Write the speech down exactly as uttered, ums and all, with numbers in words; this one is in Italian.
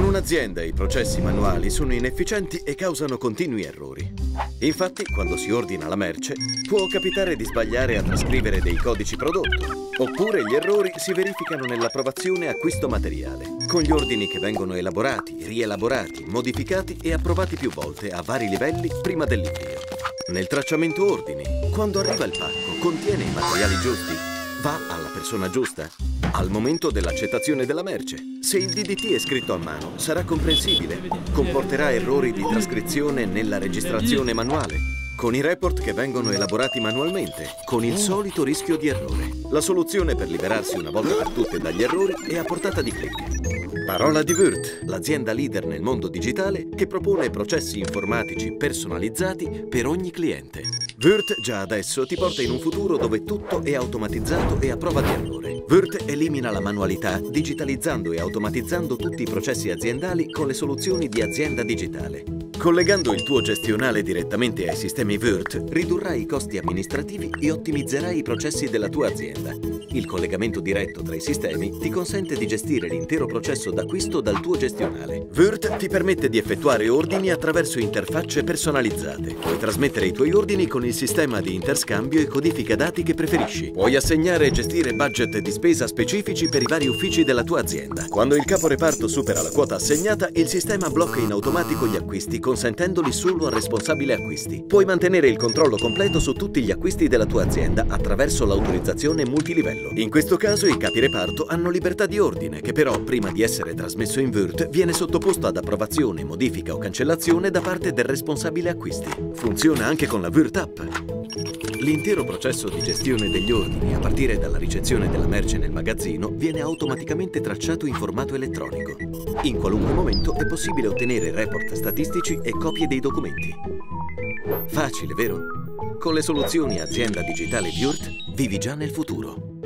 un'azienda i processi manuali sono inefficienti e causano continui errori. Infatti, quando si ordina la merce, può capitare di sbagliare a trascrivere dei codici prodotto, oppure gli errori si verificano nell'approvazione acquisto materiale, con gli ordini che vengono elaborati, rielaborati, modificati e approvati più volte a vari livelli prima dell'invio. Nel tracciamento ordini, quando arriva il pacco, contiene i materiali giusti? Va alla persona giusta? Al momento dell'accettazione della merce, se il D D T è scritto a mano, sarà comprensibile? Comporterà errori di trascrizione nella registrazione manuale? Con i report che vengono elaborati manualmente, con il solito rischio di errore. La soluzione per liberarsi una volta per tutte dagli errori è a portata di clic. Parola di Würth, l'azienda leader nel mondo digitale che propone processi informatici personalizzati per ogni cliente. Würth già adesso ti porta in un futuro dove tutto è automatizzato e a prova di errore. Würth elimina la manualità digitalizzando e automatizzando tutti i processi aziendali con le soluzioni di azienda digitale. Collegando il tuo gestionale direttamente ai sistemi Würth, ridurrai i costi amministrativi e ottimizzerai i processi della tua azienda. Il collegamento diretto tra i sistemi ti consente di gestire l'intero processo d'acquisto dal tuo gestionale. Würth ti permette di effettuare ordini attraverso interfacce personalizzate. Puoi trasmettere i tuoi ordini con il sistema di interscambio e codifica dati che preferisci. Puoi assegnare e gestire budget di spesa specifici per i vari uffici della tua azienda. Quando il capo reparto supera la quota assegnata, il sistema blocca in automatico gli acquisti, consentendoli solo al responsabile acquisti. Puoi mantenere il controllo completo su tutti gli acquisti della tua azienda attraverso l'autorizzazione multilivello. In questo caso i capi reparto hanno libertà di ordine, che però, prima di essere trasmesso in Würth, viene sottoposto ad approvazione, modifica o cancellazione da parte del responsabile acquisti. Funziona anche con la Würth App. L'intero processo di gestione degli ordini, a partire dalla ricezione della merce nel magazzino, viene automaticamente tracciato in formato elettronico. In qualunque momento è possibile ottenere report statistici e copie dei documenti. Facile, vero? Con le soluzioni Azienda Digitale di Würth vivi già nel futuro.